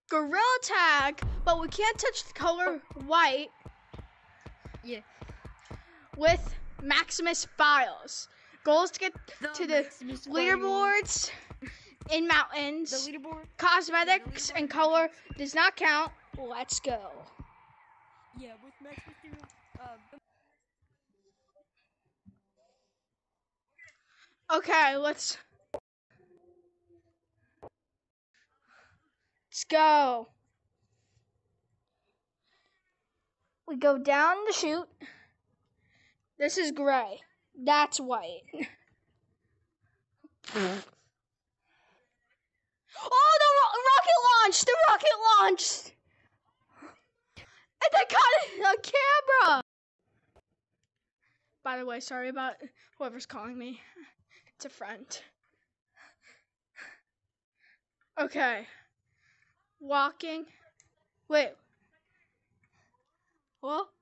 Gorilla Tag, but we can't touch the color white. Yeah. With Maximus Files. Goal is to get to the leaderboards in mountains. The leaderboard. Cosmetics and color does not count. Let's go. Yeah, with Maximus Okay, let's go. We go down the chute. This is gray. That's white. Oh, the rocket launched! The rocket launched! And they got it on camera! By the way, sorry about whoever's calling me. It's a friend. Okay. Walking. Wait. What?